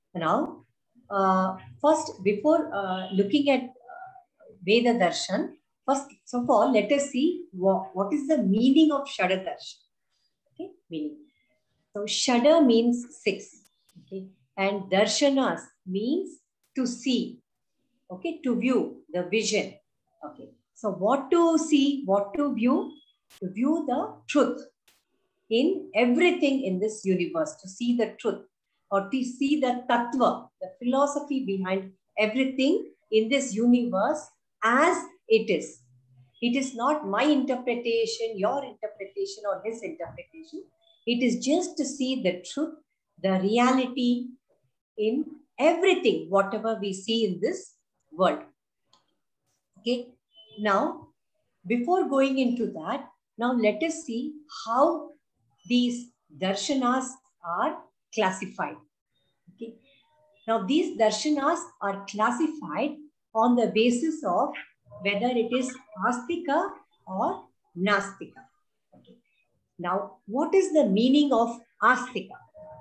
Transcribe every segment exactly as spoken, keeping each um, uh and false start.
Now, uh, first, before uh, looking at uh, Veda Darshan, first of all, let us see what, what is the meaning of Shada Darshan. Okay, meaning. So, Shada means six. Okay, and Darshanas means to see. Okay, to view, the vision. Okay, so what to see, what to view? To view the truth in everything in this universe, to see the truth or to see the tattva, the philosophy behind everything in this universe as it is. It is not my interpretation, your interpretation, or his interpretation. It is just to see the truth, the reality in everything, whatever we see in this world. Okay. Now, before going into that, now let us see how these darshanas are classified. Okay. Now, these darshanas are classified on the basis of whether it is astika or nastika. Okay. Now, what is the meaning of astika?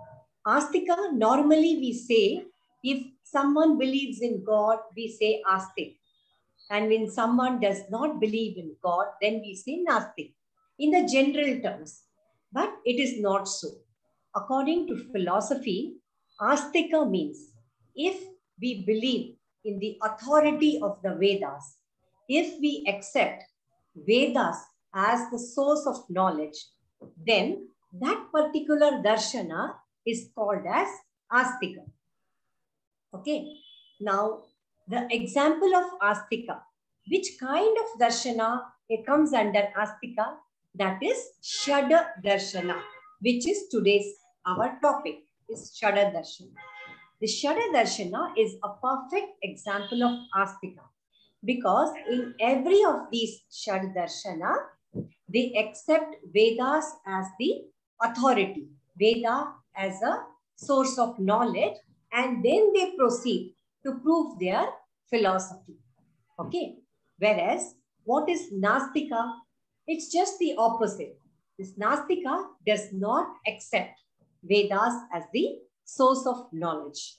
Astika, normally we say, if someone believes in God, we say astik. And when someone does not believe in God, then we say nastik in the general terms. But it is not so. According to philosophy, astika means if we believe in the authority of the Vedas, if we accept Vedas as the source of knowledge, then that particular darshana is called as astika. Okay. Now, the example of astika, which kind of darshana it comes under astika? That is Shada Darshana, which is today's our topic, is Shada Darshana. The Shada Darshana is a perfect example of astika because in every of these Shada Darshana, they accept Vedas as the authority, Veda as a source of knowledge, and then they proceed to prove their philosophy. Okay. Whereas, what is Nastika? It's just the opposite. This Nastika does not accept Vedas as the source of knowledge.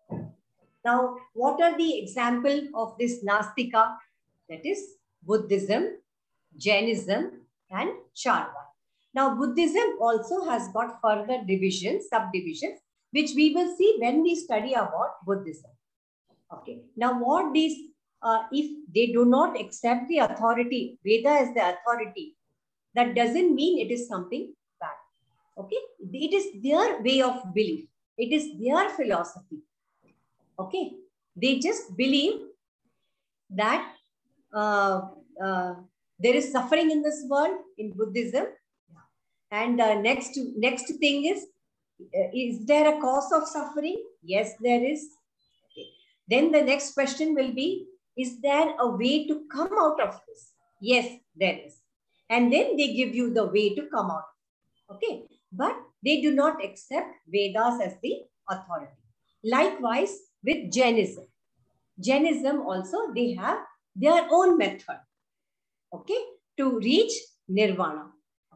Now, what are the example of this Nastika? That is Buddhism, Jainism, and Charva. Now, Buddhism also has got further divisions, subdivisions, which we will see when we study about Buddhism. Okay. Now, what these, uh, if they do not accept the authority, Veda as the authority, that doesn't mean it is something bad. Okay. It is their way of belief. It is their philosophy. Okay. They just believe that uh, uh, there is suffering in this world in Buddhism. And uh, next, next thing is, uh, is there a cause of suffering? Yes, there is. Okay. Then the next question will be, is there a way to come out of this? Yes, there is. And then they give you the way to come out. Okay. But they do not accept Vedas as the authority. Likewise with Jainism. Jainism also, they have their own method. Okay. To reach nirvana.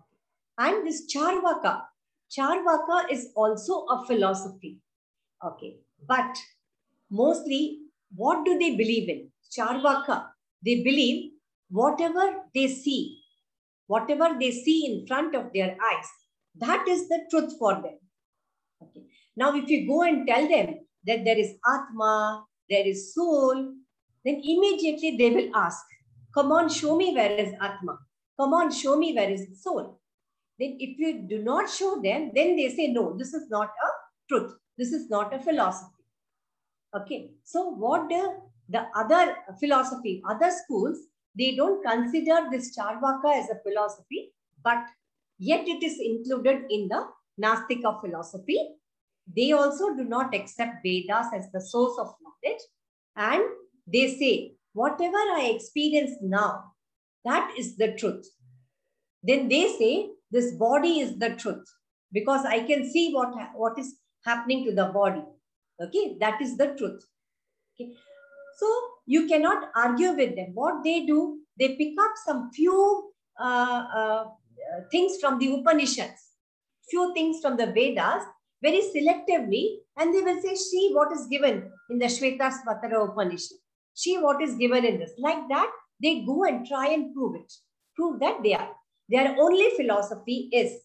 And this Charvaka, Charvaka is also a philosophy. Okay. But mostly, what do they believe in? Charvaka, they believe whatever they see, whatever they see in front of their eyes, that is the truth for them. Okay. Now, if you go and tell them that there is Atma, there is soul, then immediately they will ask, come on, show me where is Atma. Come on, show me where is the soul. Then if you do not show them, then they say, no, this is not a truth. This is not a philosophy. Okay. So what the, the other philosophy, other schools, they don't consider this Charvaka as a philosophy, but yet it is included in the Nastika philosophy. They also do not accept Vedas as the source of knowledge. And they say, whatever I experience now, that is the truth. Then they say, this body is the truth because I can see what, what is happening to the body. Okay, that is the truth. Okay. So you cannot argue with them. What they do, they pick up some few uh, uh, things from the Upanishads, few things from the Vedas, very selectively, and they will say, see what is given in the Shvetasvatara Upanishad. See what is given in this. Like that, they go and try and prove it. Prove that they are. Their only philosophy is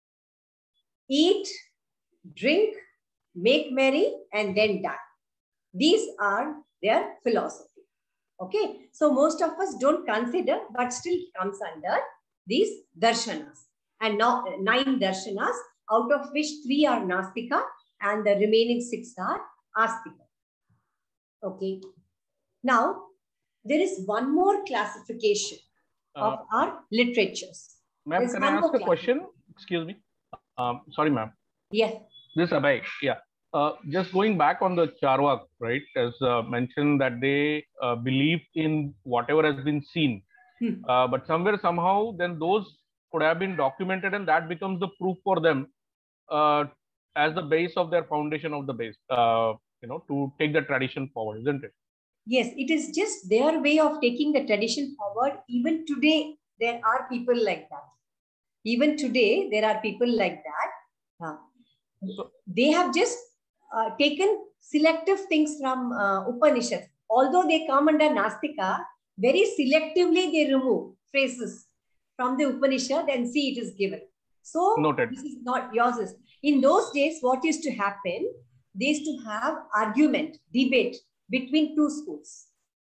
eat, drink, make merry, and then die. These are their philosophy. Okay. So most of us don't consider, but still comes under these darshanas. And now nine darshanas, out of which three are Nastika and the remaining six are Astika. Okay. Now, there is one more classification uh, of our literatures. Ma'am, can I ask a question? Excuse me. Um, sorry, ma'am. Yes. This is Abhay. Yeah. Uh, just going back on the Charvak, right, as uh, mentioned that they uh, believe in whatever has been seen. Hmm. Uh, but somewhere, somehow, then those could have been documented and that becomes the proof for them uh, as the base of their foundation of the base, uh, you know, to take the tradition forward, isn't it? Yes, it is just their way of taking the tradition forward. Even today, there are people like that. Even today, there are people like that. Uh, so, they have just uh, taken selective things from uh, Upanishads. Although they come under Nastika, very selectively they remove phrases from the Upanishad and see it is given. So, noted. This is not yours. In those days, what used to happen? They used to have argument, debate between two schools.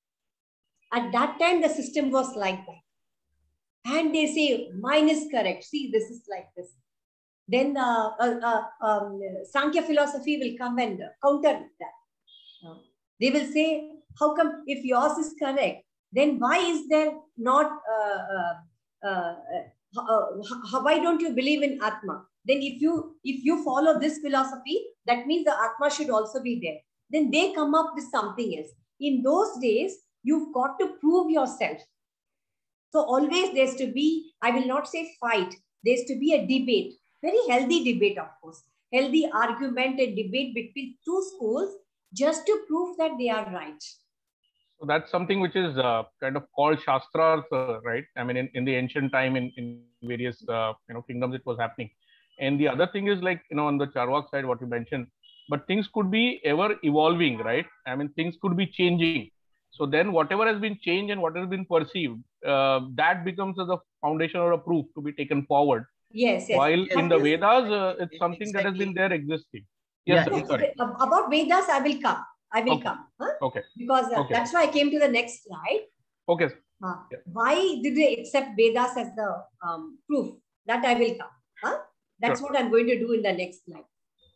At that time, the system was like that. And they say, mine is correct. See, this is like this. Then uh, uh, uh, um, Sankhya philosophy will come and counter that. Uh, they will say, how come if yours is correct, then why is there not, uh, uh, uh, uh, why don't you believe in Atma? Then if you, if you follow this philosophy, that means the Atma should also be there. Then they come up with something else. In those days, you've got to prove yourself. So always there's to be, I will not say fight, there's to be a debate, very healthy debate, of course, healthy argument and debate between two schools just to prove that they are right. So that's something which is uh, kind of called Shastras, uh, right? I mean, in, in the ancient time, in, in various uh, you know kingdoms, it was happening. And the other thing is like, you know, on the Charvak side, what you mentioned, but things could be ever evolving, right? I mean, things could be changing. So then whatever has been changed and what has been perceived, uh, that becomes as a foundation or a proof to be taken forward. Yes, yes. While that in the is, Vedas, uh, it's something exactly. that has been there existing. Yes, yeah, sir. Sorry. About Vedas, I will come. I will okay. come. Huh? Okay. Because uh, okay. that's why I came to the next slide. Okay. Uh, yeah. Why did they accept Vedas as the um, proof? That I will come. Huh? That's sure. what I'm going to do in the next slide.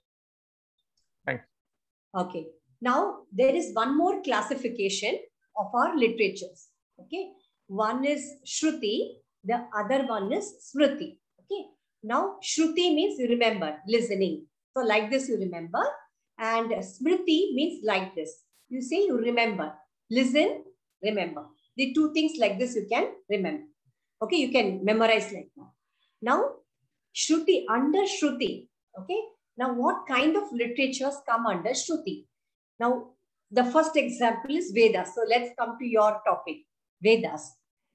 Thanks. Okay. Now, there is one more classification of our literatures. Okay. One is Shruti. The other one is Smriti. Okay. Now, Shruti means you remember, listening. So, like this, you remember. And Smriti means like this. You say you remember. Listen, remember. The two things like this you can remember. Okay. You can memorize like that. Now, Shruti, under Shruti. Okay. Now, what kind of literatures come under Shruti? Now, the first example is Vedas. So, let's come to your topic, Vedas.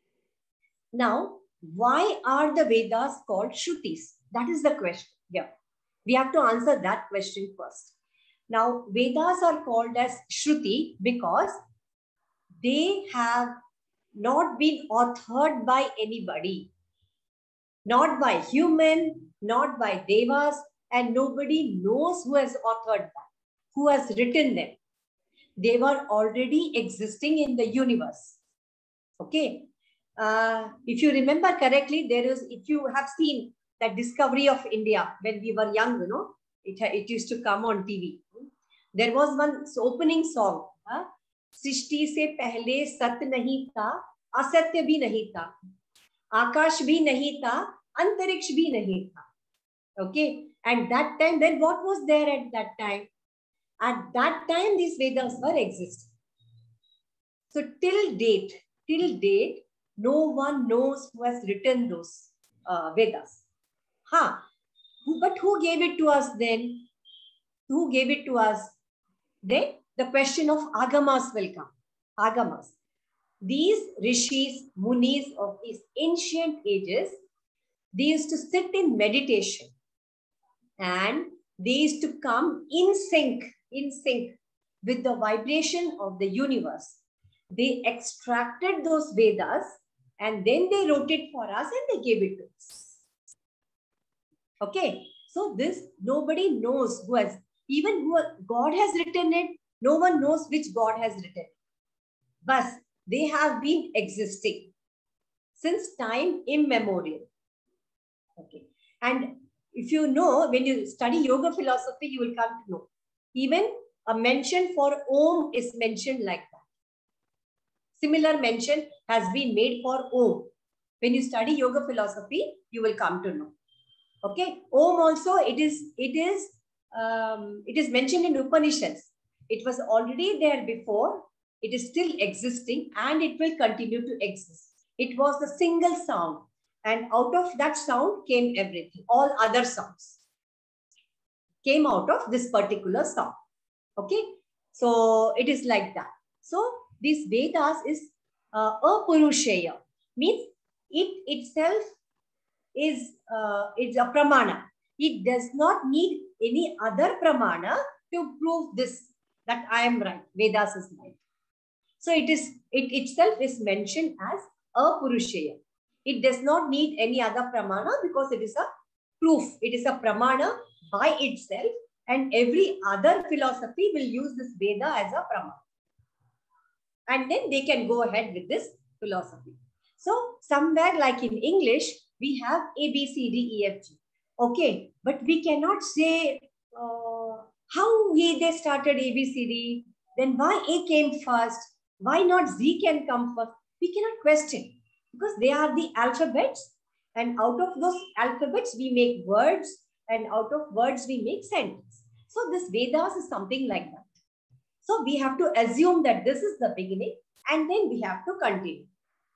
Now, why are the Vedas called Shrutis? That is the question. Yeah. We have to answer that question first. Now, Vedas are called as Shruti because they have not been authored by anybody. Not by human, not by devas, and nobody knows who has authored them, who has written them. They were already existing in the universe. Okay. Uh, if you remember correctly, there is, if you have seen that Discovery of India when we were young, you know, it, it used to come on T V. There was one opening song. Huh? Srishti se pehle sat nahi tha, asatya bhi nahi tha, akash bhi nahi tha, antariksh bhi nahi tha. Okay. And that time, then what was there at that time? At that time, these Vedas were existing. So till date, till date, no one knows who has written those uh, Vedas. Huh. But who gave it to us then? Who gave it to us? Then the question of Agamas will come. Agamas. These rishis, munis of these ancient ages, they used to sit in meditation and they used to come in sync, in sync with the vibration of the universe. They extracted those Vedas and then they wrote it for us and they gave it to us. Okay, so this nobody knows who has, even who God has written it, no one knows which God has written it. But they have been existing since time immemorial. Okay, and if you know, when you study yoga philosophy, you will come to know. Even a mention for Om is mentioned like that. Similar mention has been made for Om. When you study yoga philosophy, you will come to know. Okay, Om also it is it is um, it is mentioned in Upanishads. It was already there before. It is still existing and it will continue to exist. It was the single sound, and out of that sound came everything. All other sounds came out of this particular sound. Okay, so it is like that. So this Vedas is uh, apurusheya, means it itself is uh, it's a pramana. It does not need any other pramana to prove this, that I am right, Vedas is right. So it is it itself is mentioned as apurusheya. It does not need any other pramana because it is a proof. It is a pramana by itself, and every other philosophy will use this Veda as a pramana. And then they can go ahead with this philosophy. So somewhere like in English, we have A, B, C, D, E, F, G. Okay, but we cannot say uh, how we, they started A, B, C, D, then why A came first, why not Z can come first. We cannot question because they are the alphabets, and out of those alphabets we make words, and out of words we make sentences. So this Vedas is something like that. So we have to assume that this is the beginning and then we have to continue.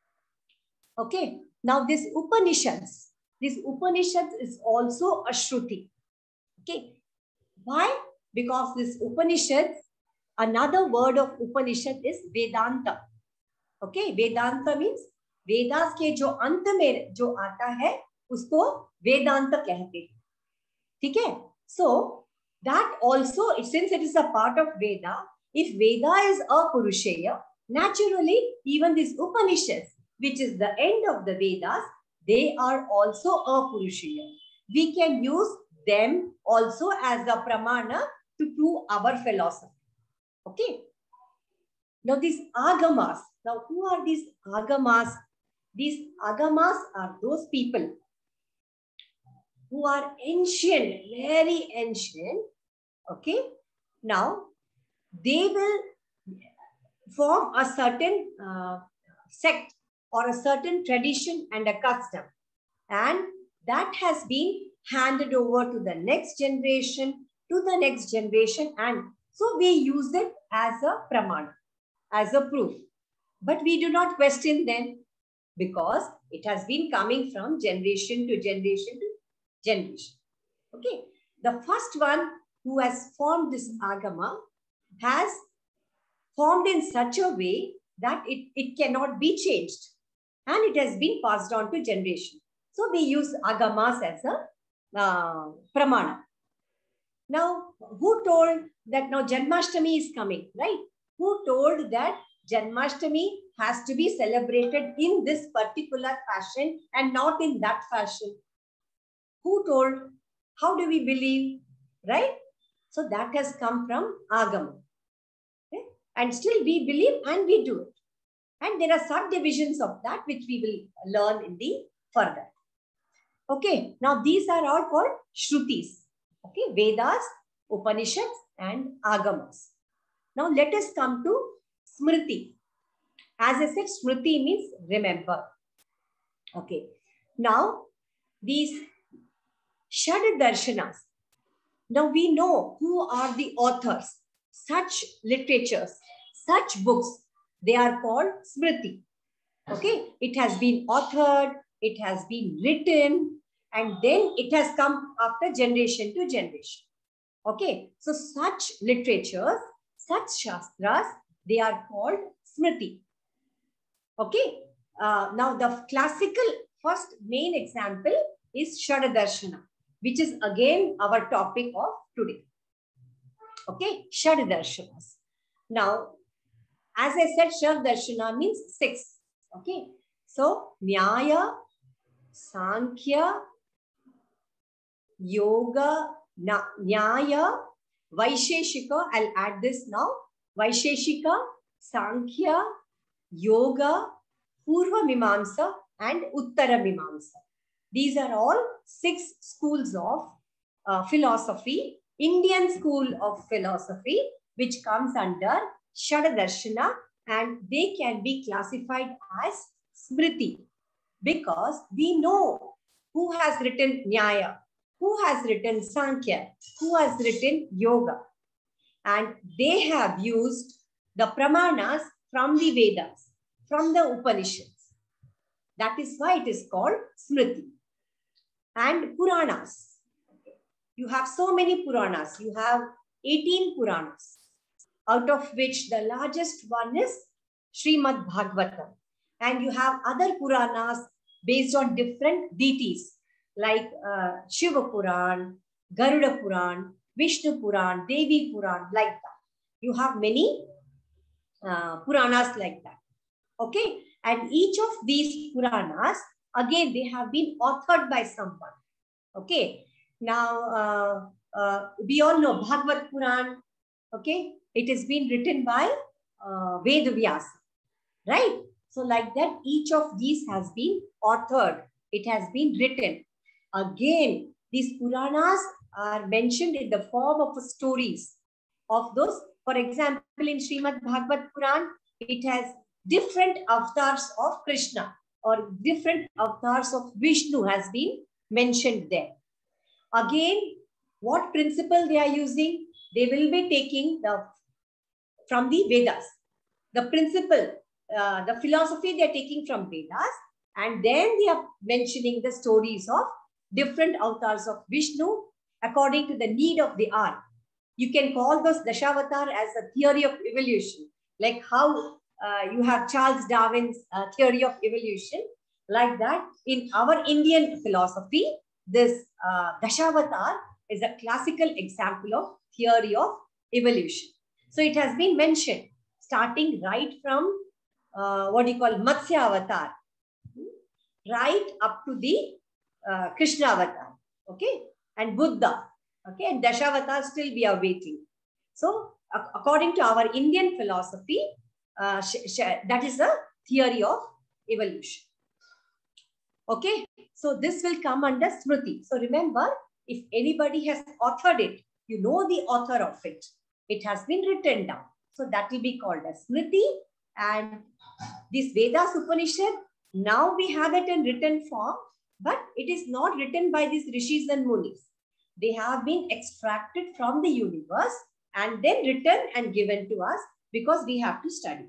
Okay. Now this Upanishads, this Upanishads is also a Shruti. Okay. Why? Because this Upanishads, another word of Upanishad is Vedanta. Okay. Vedanta means Vedas के जो अंत में जो आता है उसको वेदांत कहते हैं. ठीक है? So that also, since it is a part of Veda, if Veda is apurusheya, naturally even these Upanishads, which is the end of the Vedas, they are also apurusheya. We can use them also as a pramana to prove our philosophy. Okay. Now these agamas. Now who are these agamas? These agamas are those people who are ancient, very ancient. Okay. Now they will form a certain uh, sect or a certain tradition and a custom, and that has been handed over to the next generation, to the next generation, and so we use it as a pramana, as a proof. But we do not question them because it has been coming from generation to generation to generation. Okay. The first one who has formed this agama has formed in such a way that it, it cannot be changed, and it has been passed on to generation. So we use agamas as a uh, pramana. Now, who told that now Janmashtami is coming, right? Who told that Janmashtami has to be celebrated in this particular fashion and not in that fashion? Who told? How do we believe, right? So that has come from agama. Okay? And still we believe and we do it. And there are subdivisions of that which we will learn in the further. Okay, now these are all called Shrutis. Okay, Vedas, Upanishads and Agamas. Now let us come to Smriti. As I said, Smriti means remember. Okay, now these Shad Darshanas. Now we know who are the authors. Such literatures, such books, they are called Smriti. Okay, it has been authored, it has been written, and then it has come after generation to generation. Okay, so such literatures, such shastras, they are called Smriti. Okay, uh, now the classical first main example is Shadadarshana. which is again our topic of today. Okay, Shaddarshanas. Now, as I said, Shaddarshana means six. Okay, so Nyaya, Sankhya, Yoga, na, Nyaya, Vaisheshika. I'll add this now. Vaisheshika, Sankhya, Yoga, Purva Mimamsa, and Uttara Mimamsa. These are all six schools of uh, philosophy, Indian school of philosophy, which comes under Shaddarshana, and they can be classified as Smriti because we know who has written Nyaya, who has written Sankhya, who has written Yoga, and they have used the Pramanas from the Vedas, from the Upanishads. That is why it is called Smriti. And Puranas. You have so many Puranas. You have eighteen Puranas, out of which the largest one is Srimad Bhagavatam. And you have other Puranas based on different deities like uh, Shiva Puran, Garuda Puran, Vishnu Puran, Devi Puran, like that. You have many uh, Puranas like that. Okay. And each of these Puranas, again, they have been authored by someone. Okay. Now, uh, uh, we all know Bhagavad Puran. Okay. It has been written by uh, Ved Vyasa. Right. So like that, each of these has been authored. It has been written. Again, these Puranas are mentioned in the form of stories of those. For example, in Srimad Bhagavad Puran, it has different avatars of Krishna or different avatars of Vishnu has been mentioned there. Again, what principle they are using? They will be taking the from the Vedas. The principle, uh, the philosophy they are taking from Vedas, and then they are mentioning the stories of different avatars of Vishnu according to the need of the hour. You can call those Dashavatar as a theory of evolution, like how Uh, you have Charles Darwin's uh, theory of evolution. Like that, in our Indian philosophy, this uh, Dashavatar is a classical example of theory of evolution. So it has been mentioned, starting right from uh, what do you call Matsya Avatar, right up to the uh, Krishna Avatar, okay, and Buddha, okay, and Dashavatar still we are waiting. So according to our Indian philosophy, Uh, that is a theory of evolution. Okay, so this will come under Smriti. So remember, if anybody has authored it, you know the author of it. It has been written down. So that will be called as Smriti. And this Vedas Upanishad, now we have it in written form, but it is not written by these Rishis and Munis. They have been extracted from the universe and then written and given to us, because we have to study.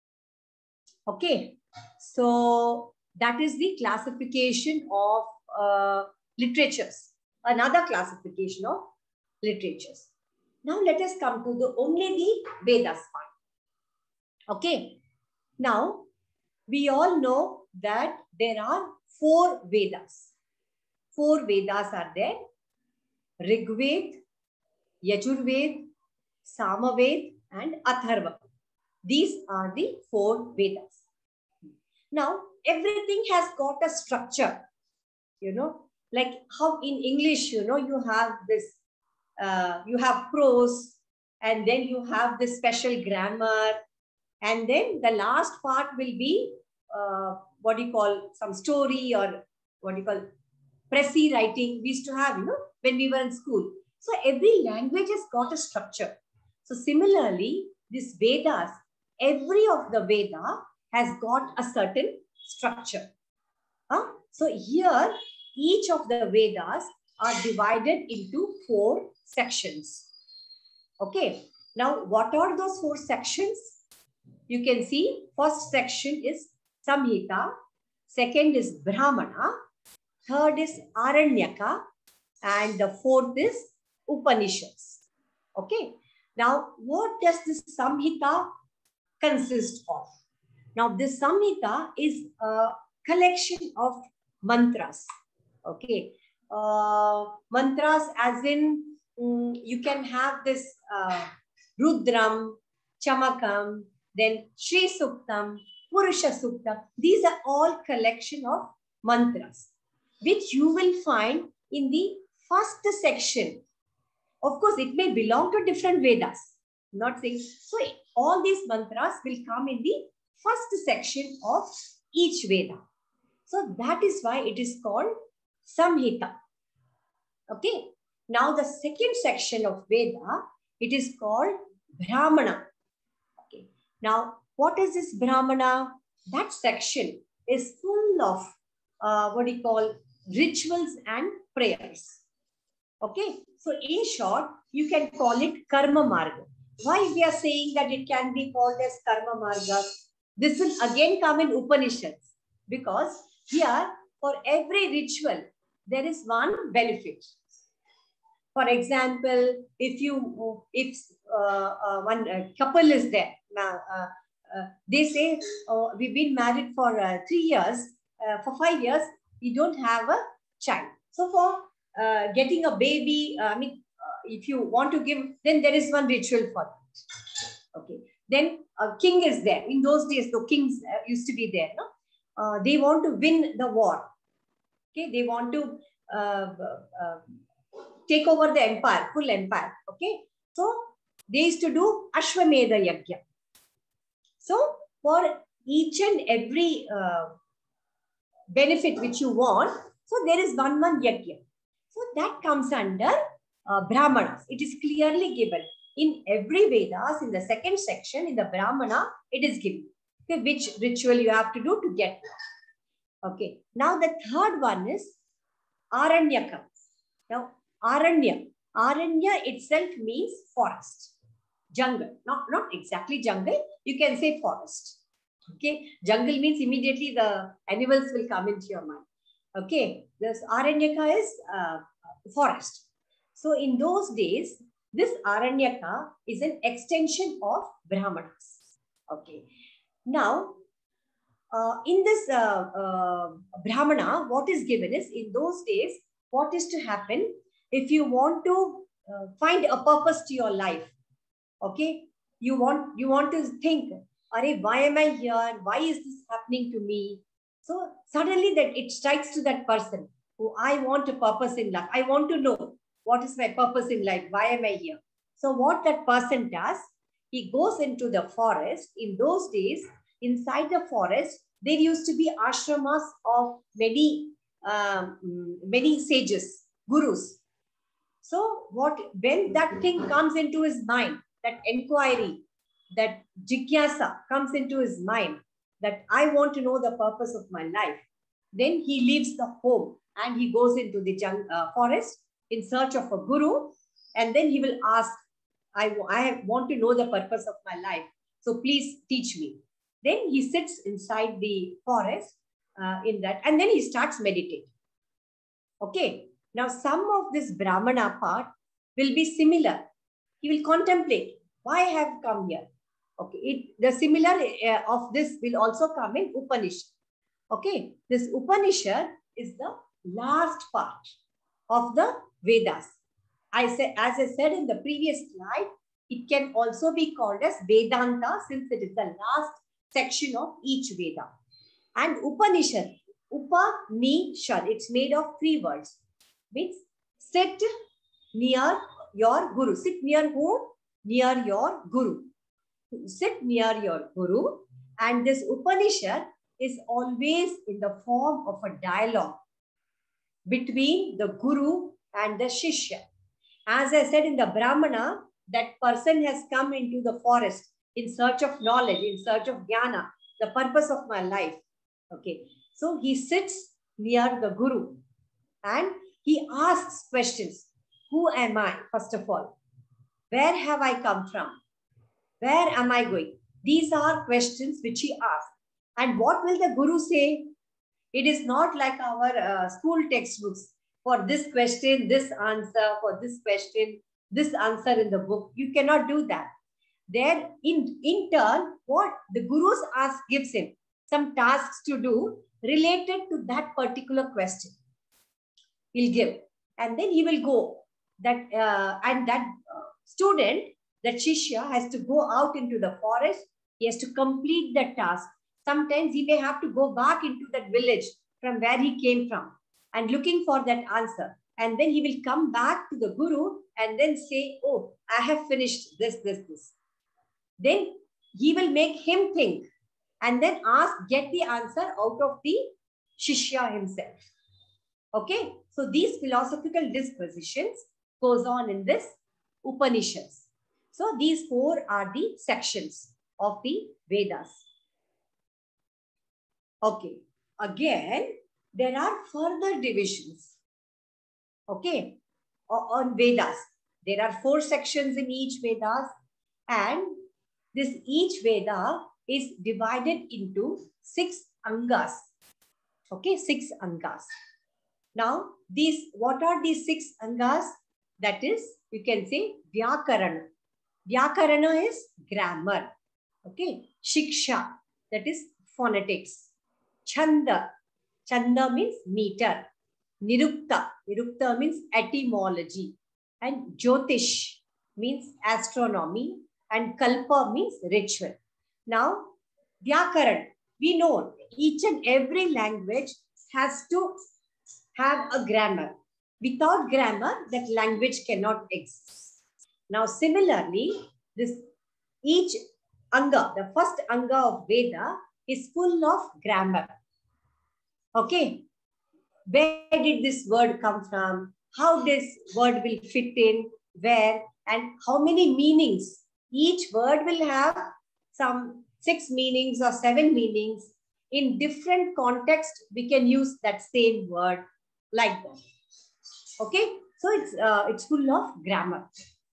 Okay, so that is the classification of uh, literatures, another classification of literatures. Now let us come to the only the Vedas part. Okay, now we all know that there are four Vedas. Four Vedas are there: Rigved, Yajurved, Samaved, and Atharva. These are the four Vedas. Now, everything has got a structure, you know, like how in English, you know, you have this, uh, you have prose, and then you have this special grammar, and then the last part will be, uh, what do you call, some story, or what do you call, pressy writing we used to have, you know, when we were in school. So every language has got a structure. So similarly, this Vedas, every of the Veda has got a certain structure. Huh? So here, each of the Vedas are divided into four sections. Okay. Now, what are those four sections? You can see, first section is Samhita, second is Brahmana, third is Aranyaka, and the fourth is Upanishads. Okay. Now, what does this Samhita consist of? Now, this Samhita is a collection of mantras. Okay. uh, mantras as in, um, you can have this uh, Rudram, Chamakam, then Shri Suktam, Purusha Suktam. These are all collection of mantras, which you will find in the first section. Of course, it may belong to different Vedas. Not saying so. All these mantras will come in the first section of each Veda. So that is why it is called Samhita. Okay. Now the second section of Veda, it is called Brahmana. Okay. Now what is this Brahmana? That section is full of uh, what do you call rituals and prayers. Okay. So in short, you can call it Karma Marga. Why we are saying that it can be called as Karma Marga? This will again come in Upanishads, because here for every ritual there is one benefit. For example, if you if uh, uh, one uh, couple is there now, uh, uh, they say, oh, we've been married for uh, three years, uh, for five years we don't have a child. So for uh, getting a baby, uh, I mean, uh, if you want to give, then there is one ritual for that. Okay. Then a king is there. In those days, the kings uh, used to be there. No? Uh, they want to win the war. Okay, they want to uh, uh, take over the empire, full empire. Okay, so they used to do Ashwamedha Yajna. So for each and every uh, benefit which you want, so there is one one yajna. So that comes under uh, Brahmanas. It is clearly given in every Vedas. In the second section, in the Brahmana, it is given. Okay, which ritual you have to do to get that. Okay. Now the third one is Aranyaka. Now Aranya, Aranya itself means forest, jungle. Not not exactly jungle. You can say forest. Okay, jungle means immediately the animals will come into your mind. Okay, this Aranyaka is uh, forest. So in those days, this Aranyaka is an extension of Brahmanas. Okay, now uh, in this uh, uh, Brahmana, what is given is, in those days, what is to happen if you want to uh, find a purpose to your life. Okay, you want you want to think, Arey, why am I here? Why is this happening to me? So suddenly that it strikes to that person who, I want a purpose in life. I want to know what is my purpose in life. Why am I here? So what that person does, he goes into the forest. In those days, inside the forest, there used to be ashramas of many, um, many sages, gurus. So what, when that thing comes into his mind, that inquiry, that jigyasa comes into his mind, that I want to know the purpose of my life, then he leaves the home and he goes into the jungle, uh, forest in search of a guru, and then he will ask, I, I want to know the purpose of my life, so please teach me. Then he sits inside the forest uh, in that, and then he starts meditating. Okay. Now, some of this Brahmana part will be similar. He will contemplate, why I have come here. Okay, it, the similar uh, of this will also come in Upanishad. Okay, this Upanishad is the last part of the Vedas. I said, as I said in the previous slide, it can also be called as Vedanta, since it is the last section of each Veda. And Upanishad, Upanishad, it's made of three words. Means sit near your Guru. Sit near whom? Near your Guru. Sit near your Guru. And this Upanishad is always in the form of a dialogue between the Guru and the Shishya. As I said in the Brahmana, that person has come into the forest in search of knowledge, in search of jnana, the purpose of my life. Okay. So he sits near the Guru and he asks questions. Who am I, first of all? Where have I come from? Where am I going? These are questions which he asks. And what will the Guru say? It is not like our uh, school textbooks. For this question, this answer. For this question, this answer in the book. You cannot do that. There, in, in turn, what the Guru's ask gives him some tasks to do related to that particular question. he'll give. And then he will go. That uh, And that uh, student, that Shishya, has to go out into the forest. He has to complete that task. Sometimes he may have to go back into that village from where he came from and looking for that answer. And then he will come back to the Guru and then say, oh, I have finished this, this, this. Then he will make him think and then ask, get the answer out of the Shishya himself. Okay, so these philosophical dispositions goes on in this Upanishads. So these four are the sections of the Vedas. Okay, again, there are further divisions. Okay, on Vedas. There are four sections in each Vedas, and this each Veda is divided into six Angas. Okay, six Angas. Now, these, what are these six Angas? That is, you can say Vyakarana. Vyakarana is grammar. Okay, Shiksha, that is phonetics. Chanda, Chanda means meter. Nirukta, Nirukta means etymology. And Jyotish means astronomy. And Kalpa means ritual. Now, Vyakaran, we know each and every language has to have a grammar. Without grammar, that language cannot exist. Now, similarly, this each Anga, the first Anga of Veda, is full of grammar. Okay. Where did this word come from? How this word will fit in? Where? And how many meanings? Each word will have some six meanings or seven meanings. In different contexts, we can use that same word like that. Okay. So it's, uh, it's full of grammar.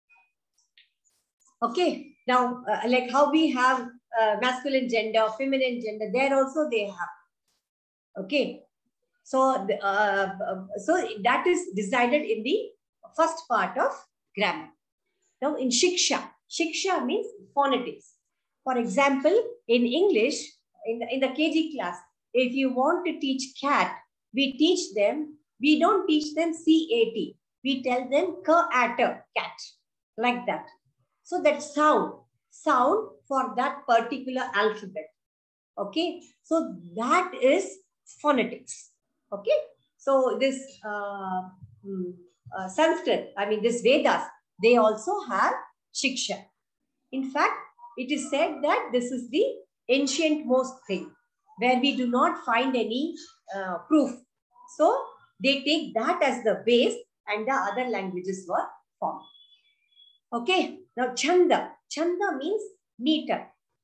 Okay. Now, uh, like how we have uh, masculine gender, feminine gender, there also they have. Okay. So, uh, so that is decided in the first part of grammar. Now, in Shiksha, Shiksha means phonetics. For example, in English, in the, in the K G class, if you want to teach cat, we teach them, we don't teach them C A T. We tell them ka-atter, cat, like that. So that sound, sound for that particular alphabet. Okay. So that is phonetics. Okay. So this uh, uh, Sanskrit, I mean this Vedas, they also have Shiksha. In fact, it is said that this is the ancient most thing where we do not find any uh, proof. So they take that as the base and the other languages were formed. Okay. Now Chanda. Chanda means meter.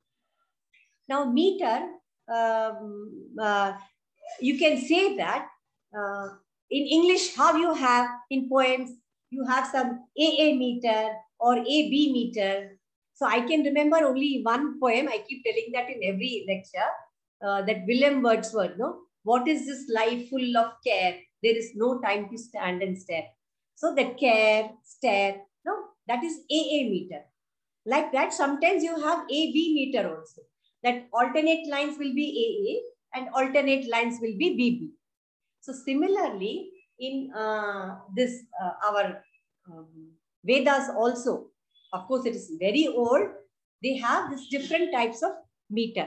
Now meter, um, uh, you can say that uh, in English, how you have in poems, you have some A A meter or A B meter. So I can remember only one poem. I keep telling that in every lecture, uh, that William Wordsworth, no? What is this life full of care? There is no time to stand and stare. So that care, stare, no, that is A A meter. Like that, sometimes you have A B meter also. That alternate lines will be A A and alternate lines will be B B. So similarly, in uh, this, uh, our um, Vedas also, of course, it is very old. They have this different types of meter.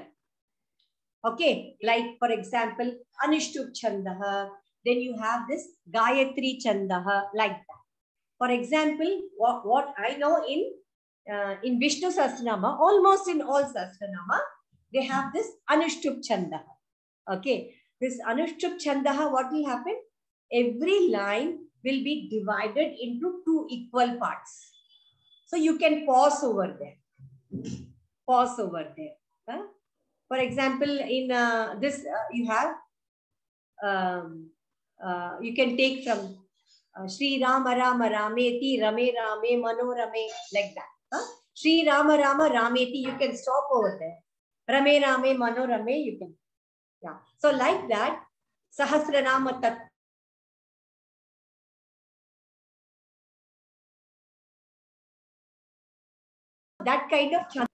Okay, like for example, Anushtup Chandaha. Then you have this Gayatri Chandaha, like that. For example, what, what I know in uh, in Vishnu Sahasranama, almost in all Sahasranama, they have this Anushtup Chandaha. Okay, this Anushtup Chandaha, what will happen? Every line will be divided into two equal parts. So you can pause over there. Pause over there. Huh? For example, in uh, this, uh, you have, um, uh, you can take from uh, Shri Rama Rama Rameti Rame Rame Mano Rame, like that. Huh? Shri Rama Rama Rameti, you can stop over there. Rame Rame Mano Rame, you can. Yeah. So like that, Sahasranama Tat. That kind of chanda,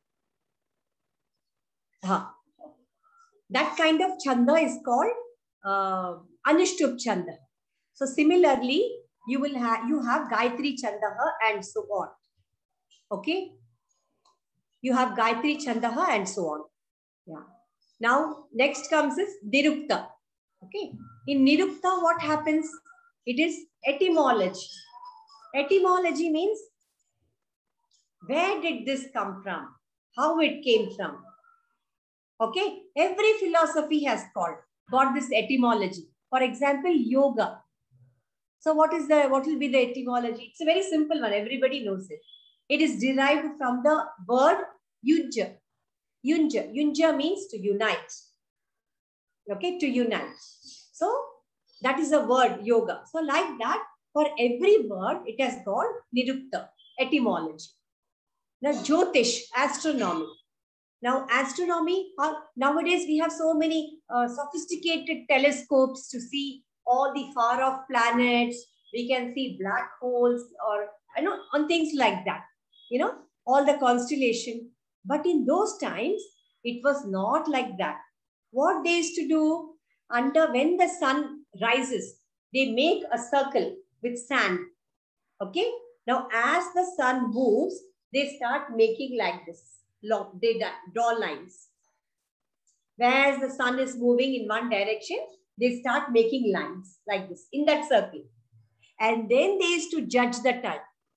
huh. That kind of chanda is called uh, Anushtup Chanda. So similarly, you will have you have Gayatri Chandaha and so on. Okay. You have Gayatri Chandaha and so on. Yeah. Now next comes is Nirukta. Okay. In Nirukta, what happens? It is etymology. Etymology means where did this come from? How it came from? Okay. Every philosophy has called got this etymology. For example, yoga. So what is the what will be the etymology? It's a very simple one. Everybody knows it. It is derived from the word yunja. Yunja. Yunja means to unite. Okay, to unite. So that is a word yoga. So like that, for every word, it has got nirukta, etymology. Now Jyotish, astronomy. Now astronomy, uh, nowadays we have so many uh, sophisticated telescopes to see all the far off planets. We can see black holes or, you know, on things like that, you know, all the constellation. But in those times, it was not like that. What they used to do, under when the sun rises, they make a circle with sand. Okay. Now, as the sun moves, they start making like this. They draw lines. Whereas the sun is moving in one direction, they start making lines like this in that circle. And then they used to judge the time.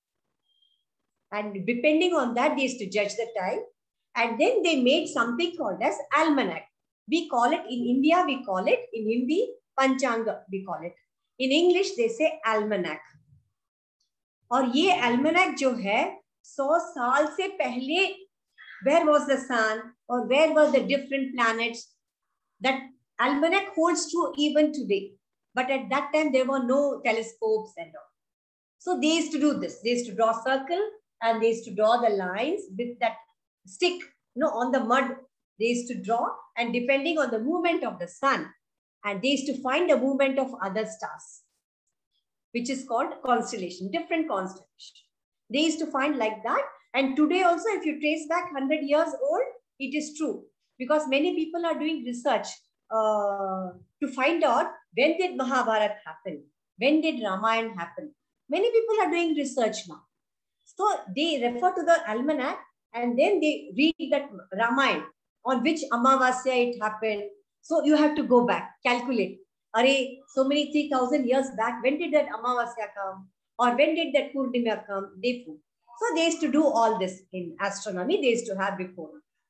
And depending on that, they used to judge the time. And then they made something called as almanac. We call it in India, we call it in Hindi, Panchanga, we call it. In English, they say almanac. और ये almanac जो है, सौ साल से पहले, where was the sun or where were the different planets? That almanac holds true even today. But at that time, there were no telescopes and all. So they used to do this. They used to draw a circle and they used to draw the lines with that stick, you know, on the mud. They used to draw, and depending on the movement of the sun, and they used to find the movement of other stars, which is called constellation, different constellation. They used to find like that. And today also, if you trace back one hundred years old, it is true. Because many people are doing research uh, to find out when did Mahabharata happen? When did Ramayana happen? Many people are doing research now. So they refer to the almanac and then they read that Ramayana, on which Amavasya it happened. So you have to go back, calculate. Are so many three thousand years back, when did that Amavasya come? Or when did that Purnima come? They put. So they used to do all this in astronomy. They used to have before.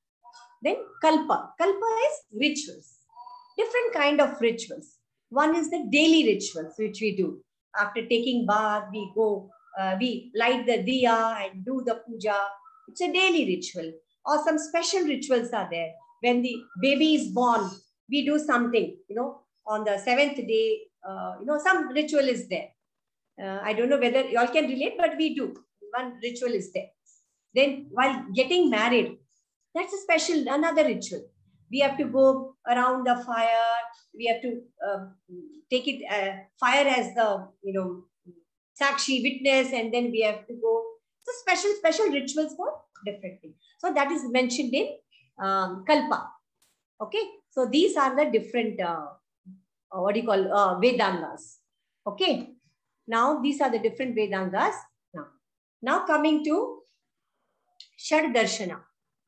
Then Kalpa. Kalpa is rituals. Different kind of rituals. One is the daily rituals, which we do. After taking bath, we go, uh, we light the diya and do the puja. It's a daily ritual. Or some special rituals are there. When the baby is born, we do something, you know, on the seventh day, uh, you know, some ritual is there. Uh, I don't know whether you all can relate, but we do. One ritual is there. Then while getting married, that's a special, another ritual. We have to go around the fire. We have to uh, take it, uh, fire as the, you know, sakshi, witness, and then we have to go. So special, special rituals for different things. So that is mentioned in um, Kalpa. Okay. So these are the different, uh, uh, what do you call, uh, Vedangas. Okay. Now these are the different Vedangas. Now, now coming to Shad Darshana.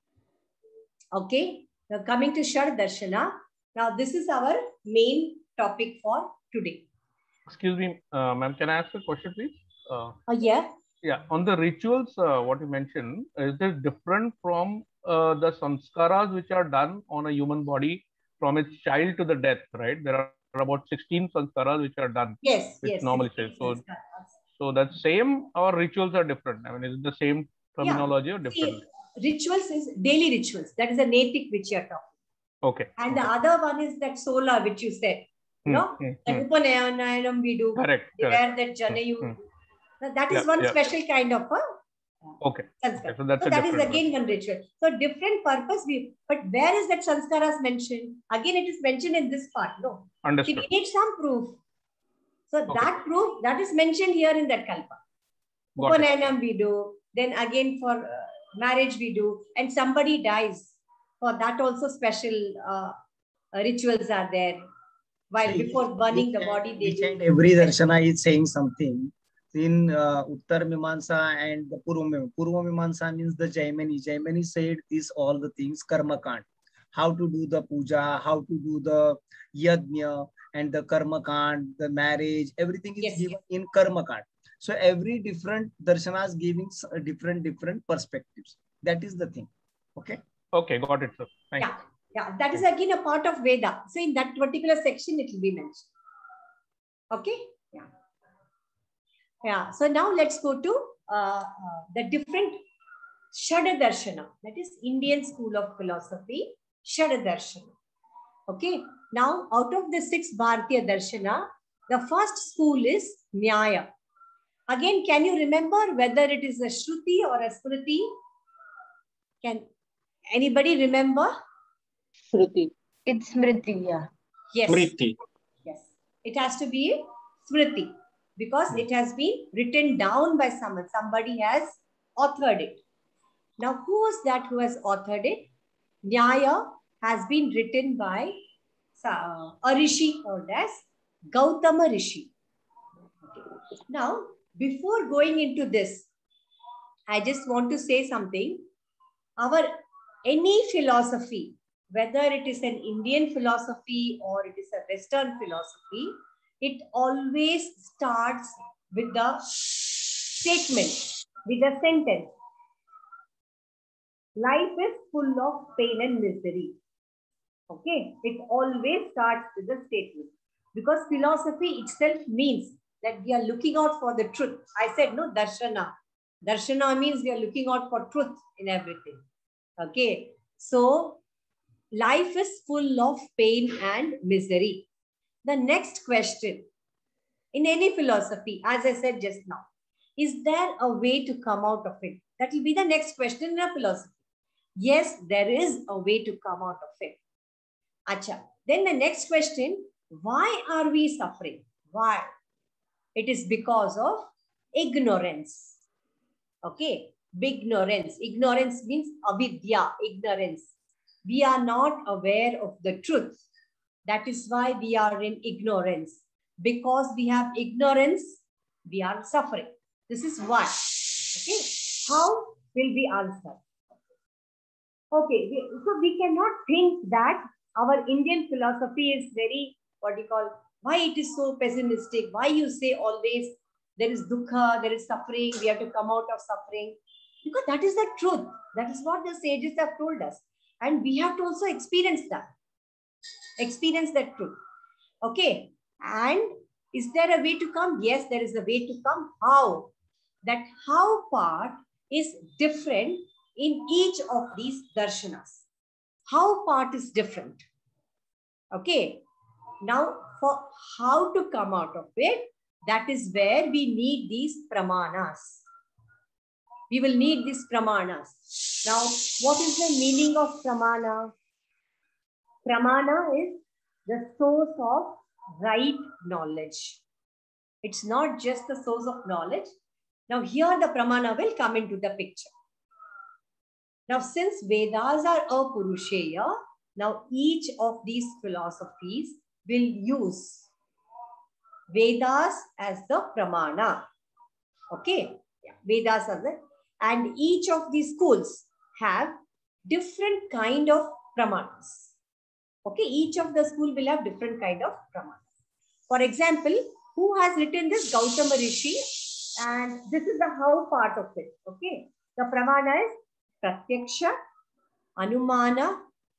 Okay. Now coming to Shad Darshana. Now this is our main topic for today. Excuse me, uh, ma'am, can I ask a question, please? Uh, uh, yeah. Yeah, on the rituals, uh, what you mentioned, is this different from uh, the samskaras which are done on a human body from its child to the death, right? There are about sixteen samskaras which are done. Yes, with yes. Normal shape. So, so that's same or rituals are different? I mean, is it the same terminology yeah. or different? See, rituals is daily rituals. That is a native which you are talking. Okay. And okay. the other one is that solar which you said. You know, hmm. that hmm. Upanayanam we do. Correct. Where correct. that Janayu. Hmm. Now, that is yeah, one yeah. special kind of a uh, okay. sanskar. okay. So that's so a that is different again one. one ritual. So different purpose. We, but where is that sanskaras mentioned? Again, it is mentioned in this part. No. Understood. See, we need some proof. So okay. that proof, that is mentioned here in that kalpa. Upanayanam we do. Then again for uh, marriage we do. And somebody dies. For that also special uh, rituals are there. While See, before burning the body, they each and every darshana is saying something. In uh, Uttar Mimamsa and the Purva Mimamsa. Purva Mimamsa means the Jaimani. Jaimani said these all the things, karma kand. How to do the puja, how to do the yajna and the karma kand, the marriage, everything is yes, given yes. in karma kand. So every different darshanas giving different, different perspectives. That is the thing. Okay. Okay, got it, sir. Thank yeah, you. yeah. That is again a part of Veda. So in that particular section, it will be mentioned. Okay. Yeah. Yeah. So now let's go to uh, uh, the different Shada Darshana. That is Indian school of philosophy. Shada Darshana. Okay. Now out of the six Bharatiya Darshana, the first school is Nyaya. Again, can you remember whether it is a Shruti or a Smriti? Can anybody remember? Smriti. It's Smriti, yeah. Yes. Smriti. Yes. It has to be Smriti because it has been written down by someone. Somebody has authored it. Now, who is that who has authored it? Nyaya has been written by uh, a Rishi called as Gautama Rishi. Okay. Now, before going into this, I just want to say something. Our any philosophy, whether it is an Indian philosophy or it is a Western philosophy, it always starts with the statement, with a sentence. Life is full of pain and misery. Okay, it always starts with a statement because philosophy itself means that we are looking out for the truth. I said no, darshana. Darshana means we are looking out for truth in everything. Okay, so life is full of pain and misery. The next question in any philosophy, as I said just now, is there a way to come out of it? That will be the next question in a philosophy. Yes, there is a way to come out of it. Acha. Then the next question, why are we suffering? Why? It is because of ignorance. Okay. Ignorance. Ignorance means avidya, ignorance. We are not aware of the truth. That is why we are in ignorance. Because we have ignorance, we are suffering. This is why. Okay. How will we answer? Okay. So we cannot think that our Indian philosophy is very, what do you call, why it is so pessimistic? Why you say always there is dukkha, there is suffering, we have to come out of suffering. Because that is the truth. That is what the sages have told us. And we have to also experience that. Experience that truth. Okay. And is there a way to come? Yes, there is a way to come. How? That how part is different in each of these darshanas. How part is different. Okay. Now, for how to come out of it, that is where we need these pramanas. We will need these pramanas. Now, what is the meaning of pramana? Pramana is the source of right knowledge. It's not just the source of knowledge. Now, here the pramana will come into the picture. Now, since Vedas are apurusheya, now each of these philosophies will use Vedas as the pramana. Okay, yeah. Vedas are the, and each of these schools have different kind of pramanas. Okay, each of the school will have different kind of pramanas. For example, who has written this? Gautama Rishi, and this is the how part of it. Okay, the pramana is Pratyaksha, Anumana,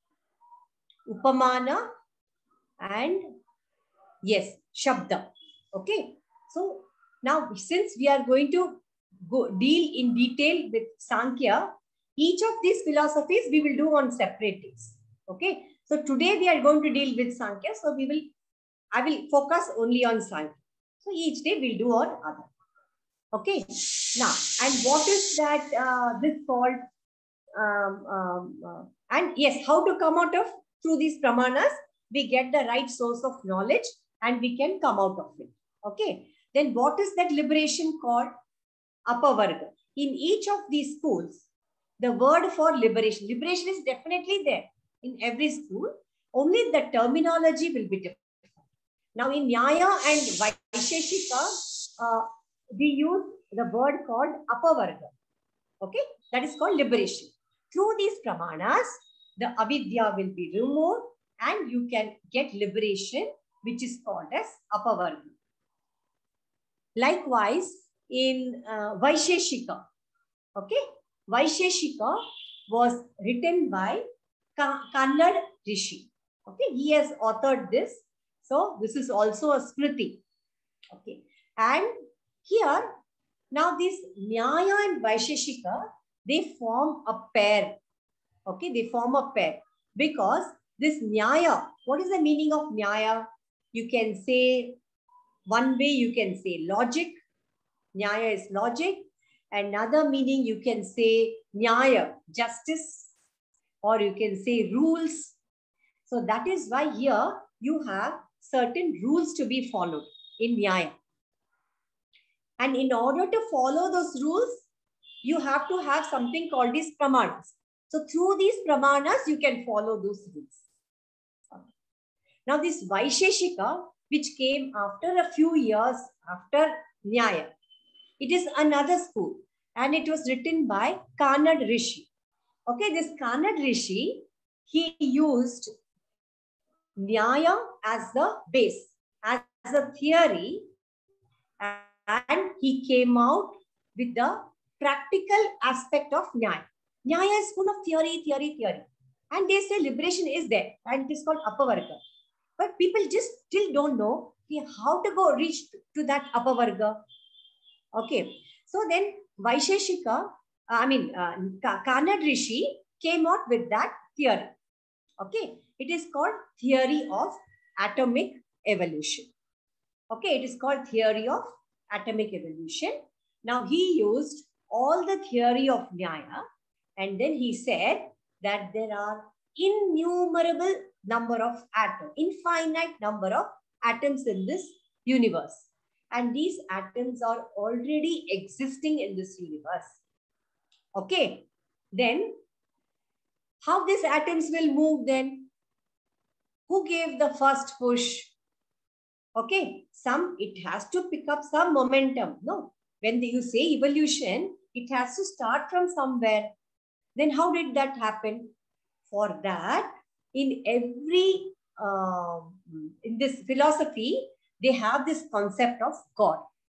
Upamana, and yes, Shabda. Okay. So now since we are going to go deal in detail with Sankhya, each of these philosophies we will do on separate days. Okay. So today we are going to deal with Sankhya. So we will, I will focus only on Sankhya. So each day we'll do on other. Okay. Now, and what is that uh, this called? Um, um, uh, and yes, how to come out of through these pramanas, we get the right source of knowledge and we can come out of it. Okay. Then what is that liberation called? Apavarga. In each of these schools, the word for liberation, liberation is definitely there in every school. Only the terminology will be different. Now in Nyaya and Vaisheshika, uh, we use the word called Apavarga. Okay, that is called liberation. Through these pramanas, the avidya will be removed and you can get liberation, which is called as Apavarga. Likewise, in uh, Vaisheshika, okay, Vaisheshika was written by Kannad Rishi. Okay, he has authored this. So this is also a Smriti. Okay, and here now this Nyaya and Vaisheshika, they form a pair. Okay, they form a pair because this Nyaya, what is the meaning of Nyaya? You can say one way, you can say logic. Nyaya is logic. Another meaning you can say Nyaya, justice, or you can say rules. So that is why here you have certain rules to be followed in Nyaya. And in order to follow those rules, you have to have something called these pramanas. So through these pramanas, you can follow those rules. Now this Vaisheshika, which came after a few years after Nyaya, it is another school and it was written by Kannad Rishi. Okay, this Kannad Rishi, he used Nyaya as the base, as a theory, and he came out with the practical aspect of Nyaya. Nyaya is full of theory, theory, theory. And they say liberation is there and it is called Apavarga. But people just still don't know how to go reach to that Apavarga. Okay. So then Vaisheshika, I mean, uh, Kannad Rishi came out with that theory. Okay. It is called theory of atomic evolution. Okay. It is called theory of atomic evolution. Now he used all the theory of Nyaya and then he said that there are innumerable number of atoms, infinite number of atoms in this universe. And these atoms are already existing in this universe. Okay. Then how these atoms will move then? Who gave the first push? Okay. Some, it has to pick up some momentum. No. When you say evolution, it has to start from somewhere. Then how did that happen? For that, in every, uh, in this philosophy, they have this concept of God.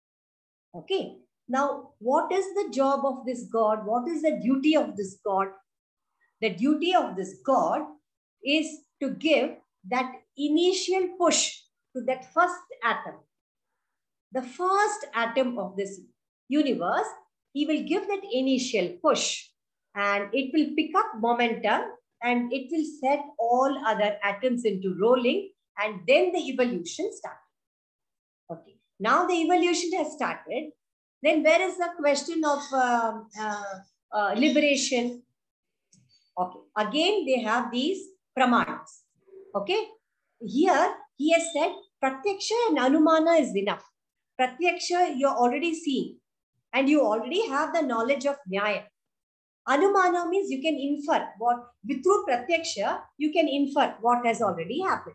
Okay. Now, what is the job of this God? What is the duty of this God? The duty of this God is to give that initial push to that first atom. The first atom of this universe, he will give that initial push and it will pick up momentum and it will set all other atoms into rolling and then the evolution started. Okay. Now the evolution has started. Then where is the question of uh, uh, uh, liberation? Okay. Again, they have these pramanas. Okay. Here, he has said Pratyaksha and Anumana is enough. Pratyaksha, you're already seeing and you already have the knowledge of Nyaya. Anumana means you can infer what, through Pratyaksha, you can infer what has already happened.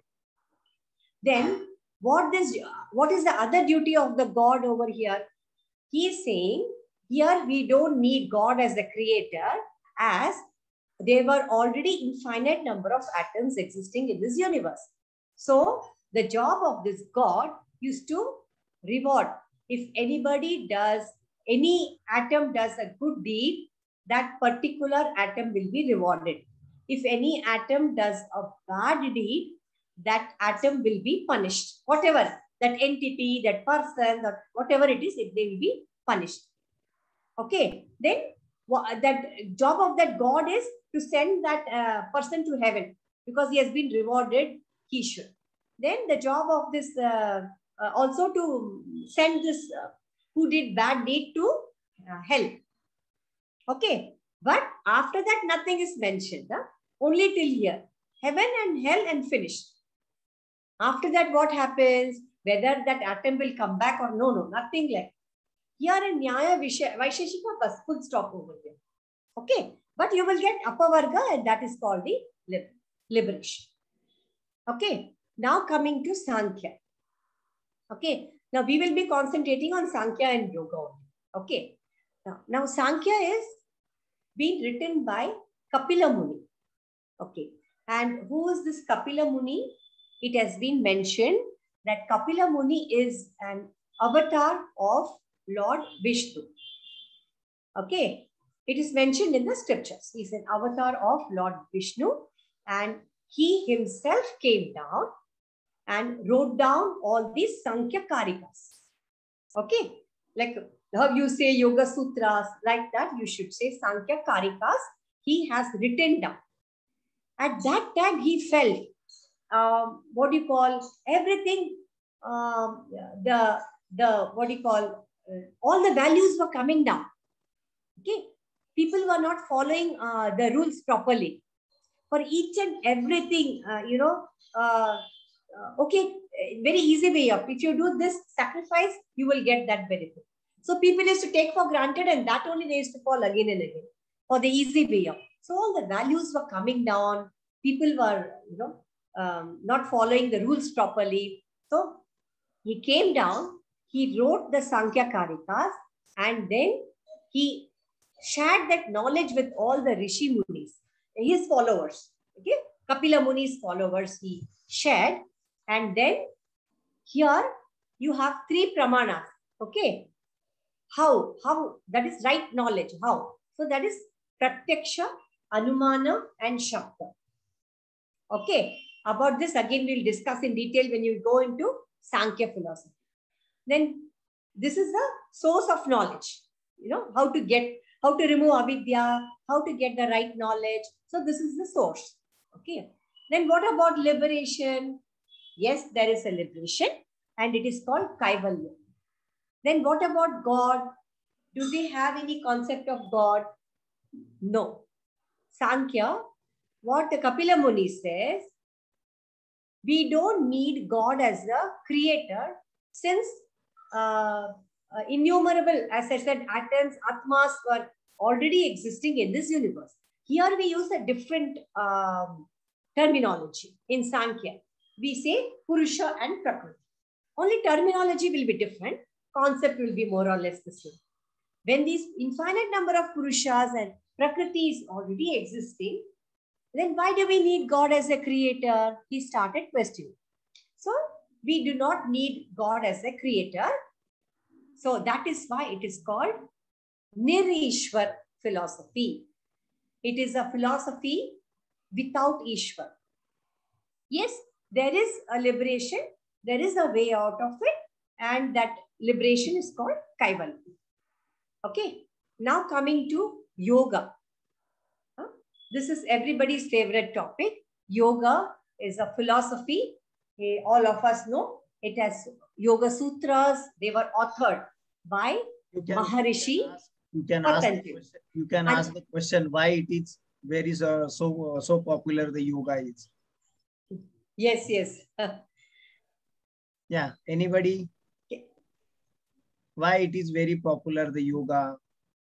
Then, what is, what is the other duty of the God over here? He is saying, here we don't need God as the creator, as there were already infinite number of atoms existing in this universe. So, the job of this God is to reward. If anybody does, any atom does a good deed, that particular atom will be rewarded. If any atom does a bad deed, that atom will be punished. Whatever, that entity, that person, that whatever it is, it, they will be punished. Okay. Then that job of that God is to send that uh, person to heaven because he has been rewarded, he should. Then the job of this uh, uh, also to send this uh, who did bad deed to uh, hell. Okay. But after that, nothing is mentioned. Huh? Only till here. Heaven and hell and finished. After that, what happens? Whether that atom will come back or no, no, nothing like. Here in Nyaya Vaisheshika, bas full stop over there. Okay. But you will get Apavarga and that is called the liberation. Okay. Now coming to Sankhya. Okay. Now we will be concentrating on Sankhya and Yoga only. Okay. Now, now Sankhya is being written by Kapila Muni. Okay. And who is this Kapila Muni? It has been mentioned that Kapila Muni is an avatar of Lord Vishnu. Okay. It is mentioned in the scriptures. He is an avatar of Lord Vishnu, and he himself came down and wrote down all these Sankhya Karikas. Okay. Like how you say Yoga Sutras, like that, you should say Sankhya Karikas. He has written down. At that time, he felt, um, what do you call, everything, um, the, the, what do you call, uh, all the values were coming down. Okay. People were not following uh, the rules properly. For each and everything, uh, you know, uh, uh, okay, very easy way up. If you do this sacrifice, you will get that benefit. So people used to take for granted, and that only they used to fall again and again for the easy way up. So all the values were coming down. People were, you know, um, not following the rules properly. So he came down, he wrote the Sankhya Karikas, and then he shared that knowledge with all the Rishi Munis, his followers. Okay, Kapila Muni's followers he shared. And then here you have three pramanas. Okay, how? How? That is right knowledge. How? So that is Pratyaksha, Anumana, and Shabda. Okay, about this again we'll discuss in detail when you go into Sankhya philosophy. Then this is the source of knowledge. You know, how to get, how to remove avidya, how to get the right knowledge. So this is the source. Okay. Then what about liberation? Yes, there is a liberation, and it is called Kaivalya. Then what about God? Do they have any concept of God? No. Sankhya, what the Kapila Muni says, we don't need God as a creator, since uh, uh, innumerable, as I said, atoms, atmas were already existing in this universe. Here we use a different um, terminology in Sankhya. We say Purusha and Prakriti. Only terminology will be different. Concept will be more or less the same. When these infinite number of Purushas and Prakriti is already existing, then why do we need God as a creator? He started questioning. So we do not need God as a creator. So that is why it is called Nirishwar philosophy. It is a philosophy without Ishwar. Yes, there is a liberation. There is a way out of it. And that liberation is called Kaivalya. Okay. Now coming to yoga. Huh? This is everybody's favorite topic. Yoga is a philosophy. Hey, all of us know. It has Yoga Sutras. They were authored by You can, Maharishi. you can ask, you can ask, the question, you can ask the question why it is very uh, so uh, so popular the yoga is. Yes, yes. Yeah, anybody? Okay. Why it is very popular the yoga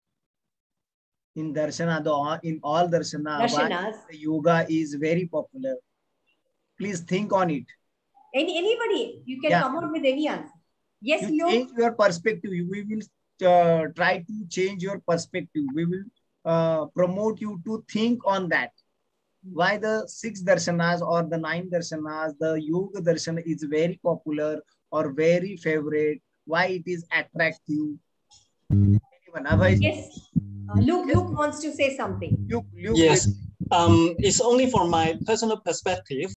in darshana, the in all darshana, why the yoga is very popular? Please think on it. Any anybody, you can yeah. come out with any answer. Yes, you change your perspective. We will uh, try to change your perspective. We will uh, promote you to think on that. Why the six darshanas or the nine darshanas, the yoga darshana is very popular or very favorite. Why it is attractive? Anyone? Otherwise, yes. Uh, Luke, Luke wants to say something. Luke, Luke yes. Um, it's only from my personal perspective.